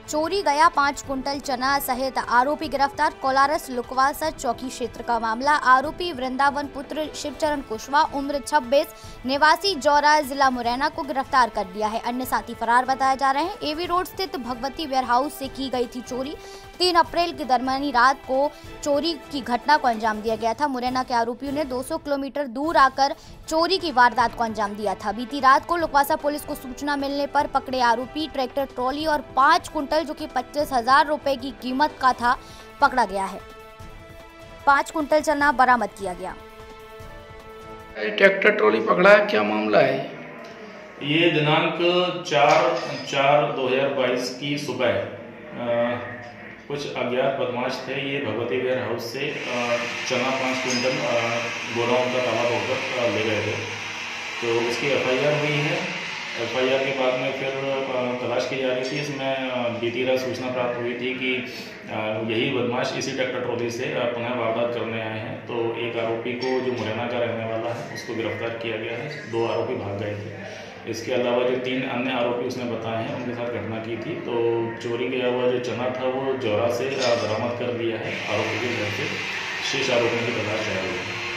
चोरी गया 5 कुंटल चना सहित आरोपी गिरफ्तार। कोलारस लुकवासा चौकी क्षेत्र का मामला। आरोपी वृंदावन पुत्र शिवचरण कुशवाहा उम्र 26 निवासी जौरा जिला मुरैना को गिरफ्तार कर लिया है। अन्य साथी फरार बताए जा रहे हैं। एवी रोड स्थित भगवती वेयरहाउस से की गई थी चोरी। 3 अप्रैल की दरमियानी रात को चोरी की घटना को अंजाम दिया गया था। मुरैना के आरोपियों ने 200 किलोमीटर दूर आकर चोरी की वारदात को अंजाम दिया था। बीती रात को लुकवासा पुलिस को सूचना मिलने पर पकड़े आरोपी ट्रैक्टर ट्रॉली और 5 कुंटल जो कि 25,000 रुपए की कीमत का था पकड़ा गया है। 5 कुंटल चना बरामद किया गया। ट्रैक्टर ट्रॉली पकड़ा है, क्या मामला है? ये दिनांक 4/4/2022 की सुबह कुछ अज्ञात बदमाश थे। ये भगवती वेयर हाउस से चना 5 कुंटल गोदाम का ताला तोड़कर ले गए थे। तो इसकी FIR हुई है। FIR के बाद में फिर तलाश की जा रही थी। इसमें बीती रात सूचना प्राप्त हुई थी कि यही बदमाश इसी ट्रैक्टर ट्रॉली से पुनः वारदात करने आए हैं। तो एक आरोपी को जो मुरैना का रहने वाला है उसको गिरफ्तार किया गया है। 2 आरोपी भाग गए थे। इसके अलावा जो 3 अन्य आरोपी उसने बताए हैं उनके साथ घटना की थी। तो चोरी गया हुआ जो चना था वो जौरा से बरामद कर लिया है आरोपी के घर से। शेष आरोपियों की तलाश जारी है।